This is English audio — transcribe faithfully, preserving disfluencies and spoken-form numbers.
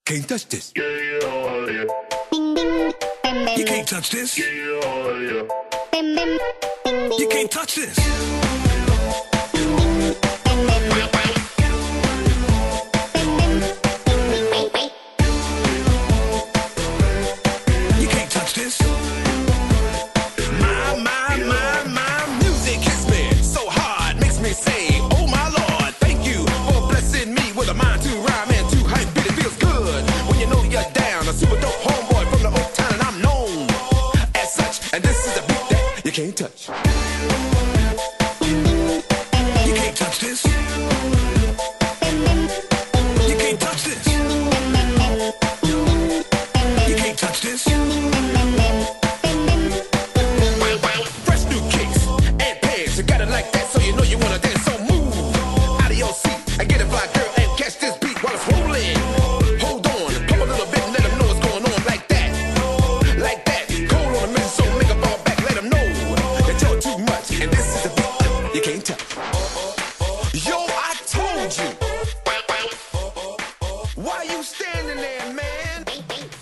Can't touch this. You can't touch this. You can't touch this. You can't touch this. My, my, my, my music hits me so hard, makes me say, oh my Lord, thank you for blessing me with a mind to rhyme and to hype beat. It feels good when you know you're down. A super dope homeboy from the old town and I'm known as such. And this is a beat that you can't touch. You can't touch this. You can't touch this. You can't touch this. Fresh new kicks and pegs, you got it like that, so you know you wanna dance. So move out of your seat and get a fly girl and catch this beat while it's rolling. Hold on, pump a little bit and let them know what's going on like that, like that. Cold on a minute, so make a ball back, let them know that you're too much. And this is the beat you can't touch. Yo, I told you. Why you standing there, man?